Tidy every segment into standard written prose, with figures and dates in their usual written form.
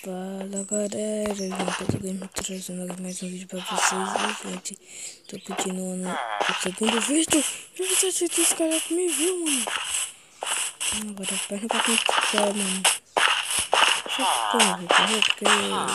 Fala galera, João Game trazendo mais um vídeo pra vocês, gente. Tô continuando o segundo vídeo. Eu não sei se esse cara me viu, mano. Agora perna pra conquistar, mano. Só que como eu vou correr, porque...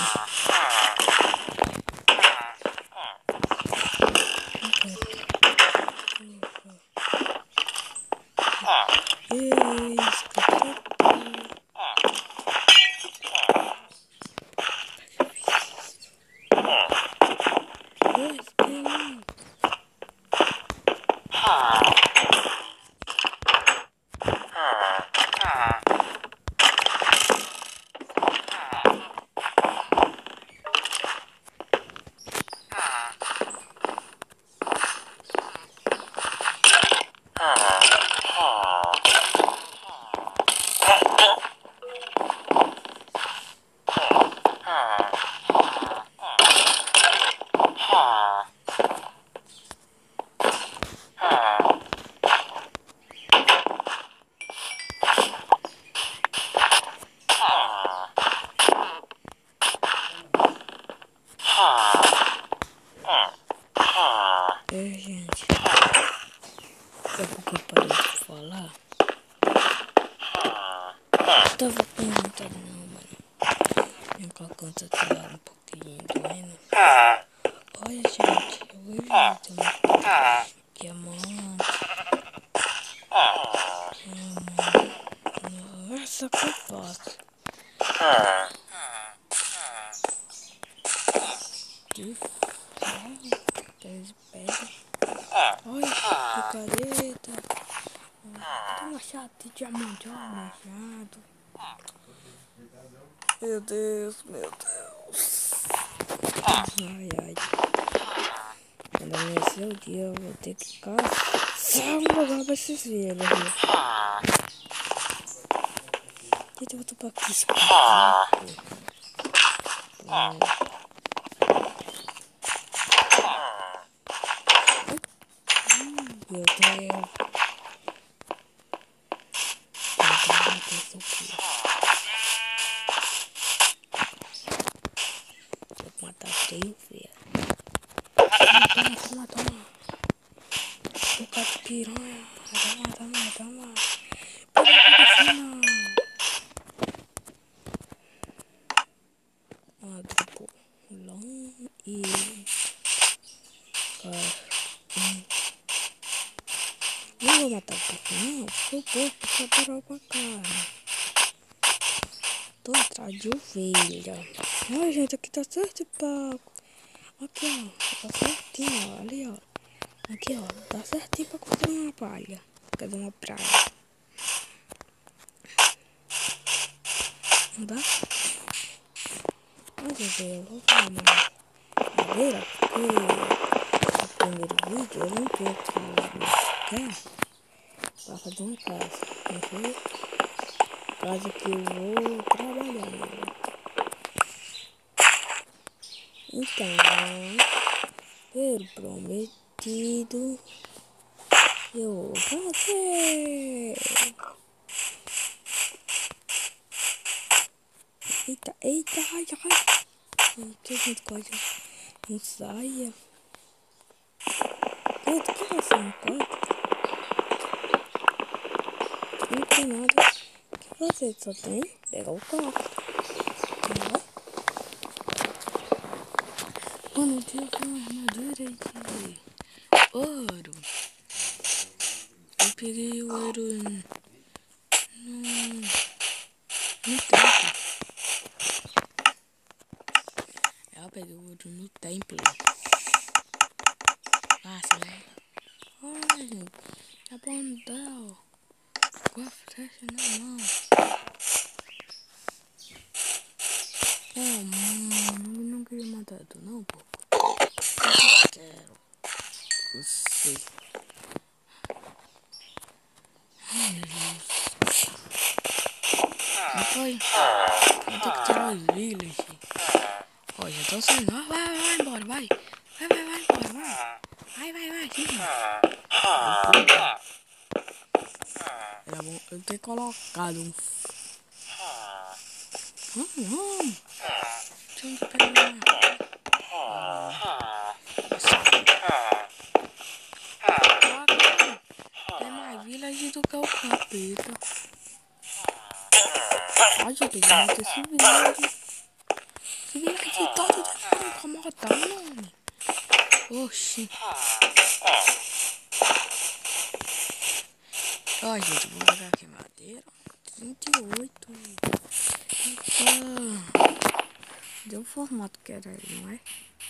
gente, sabe o que eu parei de falar? Eu tava perguntando não, mano. Minha garganta tá um pouquinho doendo. Olha, gente, eu vou ver diamante. Nossa, que fácil. De ferro, aqueles pedras. Olha, picareta. Tem machado de diamante, olha, machado. Meu Deus, meu Deus. Ai, ai. Quando amanhecer o dia, eu vou ter que caçar um lugar pra esses velhos. Eita, eu vou topar aqui esse meu Deus. Vou matar três, velho. Toma. Vou catar piranha. Toma. Pega por cima. Dropou long e... Não vou matar o porco, não. O porco só parou pra carne. Tô atrás de ovelha. Olha, gente, aqui tá certo, Paco. Aqui, ó. Tá certinho, ó. Ali, ó. Aqui, ó. Tá certinho pra construir uma palha. Quer dizer, uma praia. Não dá? Mas eu vou falar mais madeira, porque no primeiro vídeo eu não tenho pra fazer uma casa. Entendeu? Casa que eu vou trabalhar nela. Então, pelo prometido, eu vou fazer. Eita, ai. Eita, gente, quase não saia. Eita, que você não pode? Não tem nada. O que fazer? Só tem pegar o carro. Mano, eu tive uma armadura de ouro. Eu peguei o ouro no templo. Eu peguei o ouro no templo. Nossa, né? Olha, gente. É bom dar, ó. Com a flecha na mão. Mano, eu não queria matar tu, não, pô. Eu quero. Você. Ai, meu Deus. Vai ter que tirar os village. Ó, já tô saindo. Vai embora, vai. Vai embora, vai. Vai, sim. Era bom eu ter colocado um... Não. Deixa eu pegar. É mais village do que o capeta. Ai, gente, esse village. Esse village todo tá me incomodando, homem. Oxi. Ó, gente, vou pegar aqui madeira. 38. Opa. Deu o formato que era aí, não é?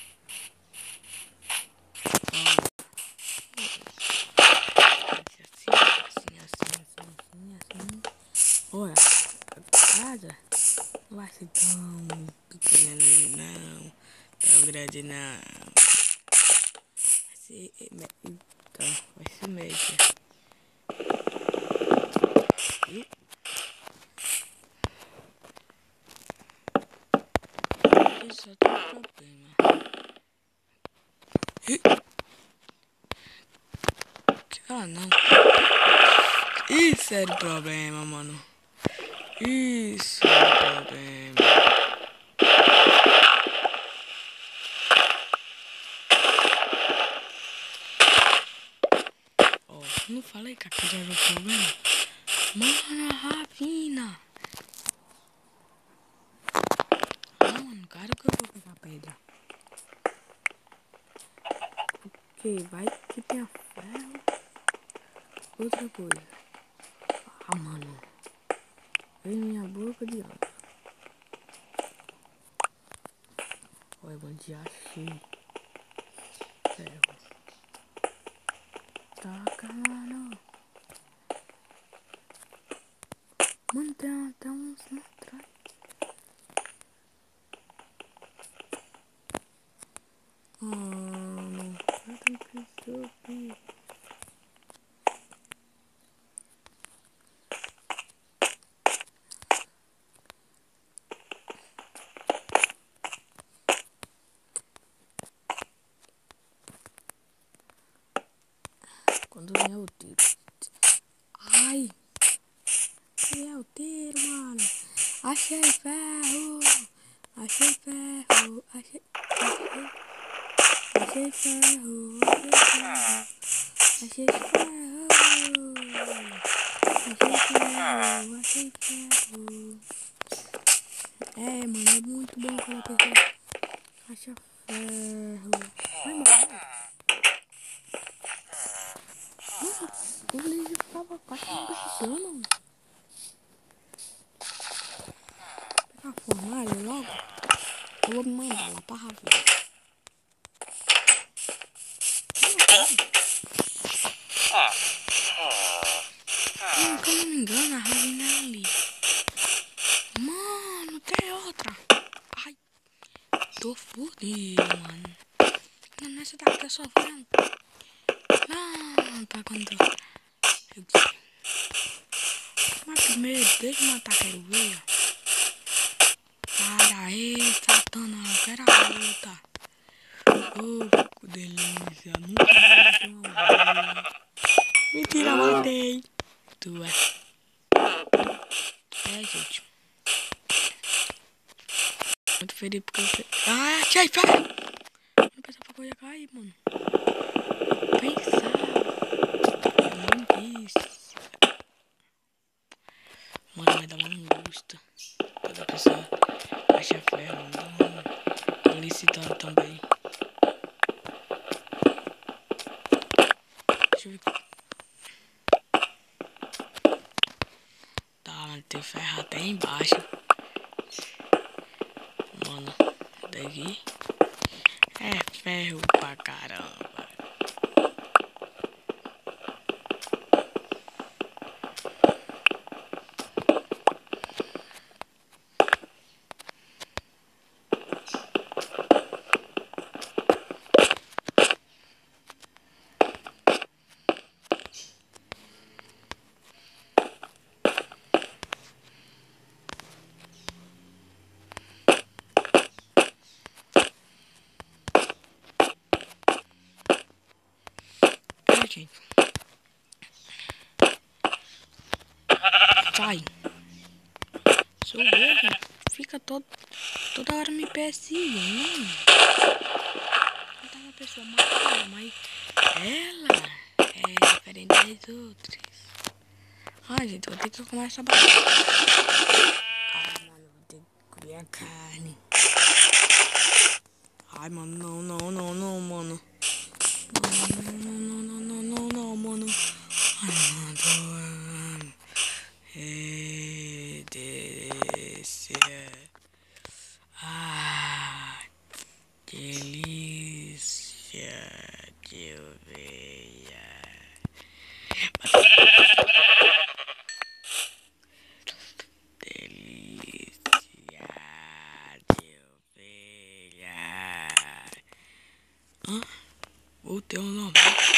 Assim. Olha, a casa não vai ser tão pequena não, tão grande não. Vai ser média. Isso tem um problema. Ah, não. Isso era o problema, mano. Isso era o problema. Ó, não falei que aqui era o problema? Mano, a rapina. Ah, mano, cara, que eu vou pegar pedra. Porque vai que tem a ferro. Outra coisa. Ah, mano. Vem minha boca de anjo. Olha, mano, já achei. Ferro. Taca, mano. Mano, tem até uns lá atrás. Mano, eu tenho que subir. Quando vier o tiro. Ai! Vier o tiro, mano. Achei ferro! Achei ferro! Achei ferro! Achei ferro! Achei ferro! Achei ferro! É, mano, é muito bom quando a pessoa acha ferro. Vai embora. Nossa, o Luigi tava quase me derrubando. Pegar a fornalha logo. Eu vou me mandar lá pra Ravina. Que eu não me engano, a Ravina é ali. Mano, tem outra. Ai, tô fudido, mano. Nessa daqui eu só vou pra quando eu quiser. Mas primeiro, deixa eu matar aquele veia. Para aí, Satana, eu quero a luta. Oh, que delícia. Nunca mais matei uma veia. Mentira, matei. Tu é. É, gente. Muito feliz porque eu... Ah, achei, pera! Não pensava que eu ia cair, mano. Pensava. Eu não disse. Mano, vai dar uma angústia. Toda pessoa acha ferro, não licitando também. Deixa eu ver. Tá, mano, tem ferro até embaixo. Mano, daqui é ferro pra caramba. Gente. Sai. Sou eu, fica toda hora me perseguindo. Não tá uma pessoa mala, mas ela é diferente das outras. Ai, gente, vou ter que começar a bater. Ai, mano, vou ter que comer a carne. Ai, mano, não, mano. Não, mano. Ai, mano. Delícia. Ai, delícia de ovelha. Delícia de ovelha. Voltei ao normal.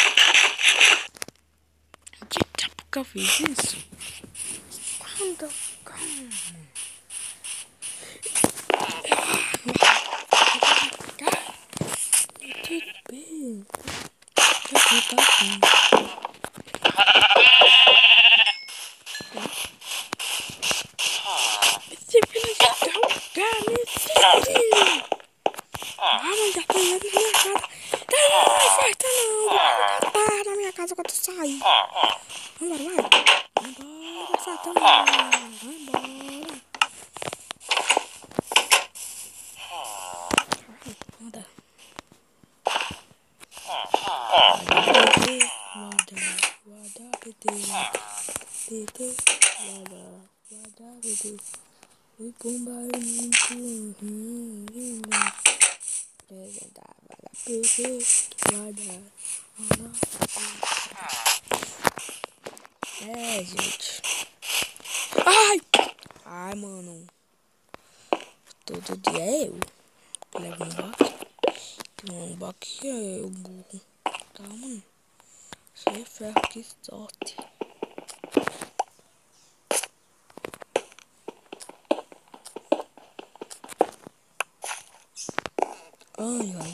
Sabe por que eu fiz isso? Quando? Tudo bem. Esse filho de carne, esse filho. Mas já tá indo na minha casa. Não é festa não. Tá na minha casa quando tu sair. Vambora, vai. Vambora, Satã. Vambora. Anda. Oi, pombarinho, gente. Ai, mano. Todo dia é eu. Leva um baque. Tem um baque é eu, burro. Tá, mano. Cheio de ferro, que sorte. Ai.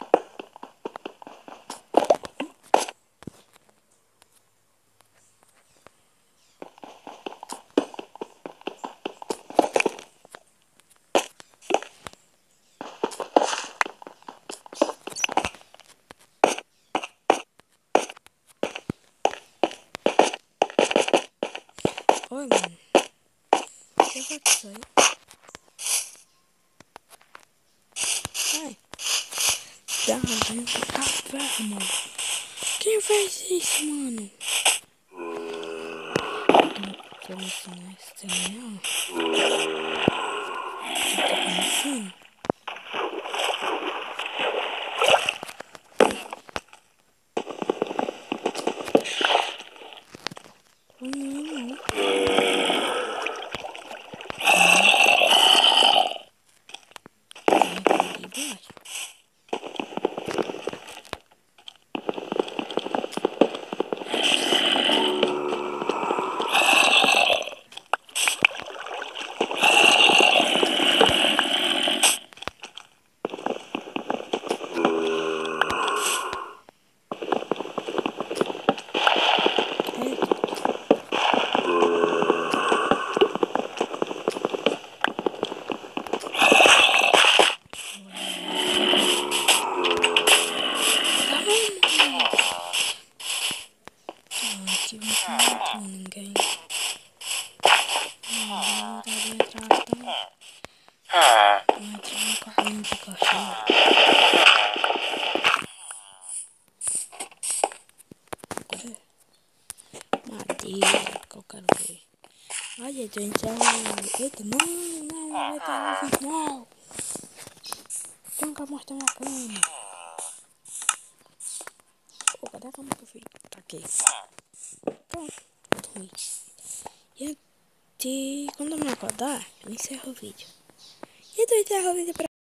Oi, mano. Eu vou te sair. Ai. Já vem pro café, mano. Quem fez isso, mano? Tô me ensinando esse terminal. Tá começando? Não. Ninguém. Não tá bem atrás, tá? Não entra no carrinho de cachorro. Cadê? Madeira, que eu quero ver. Ai, gente, eu encerro. Eita, não, eita, não. Tem que mostrar minha cama. Pô, cadê a cama que eu fiz? Tá aqui. Pronto, dormi. E quando eu me acordar, eu encerro o vídeo. Então eu encerro o vídeo pra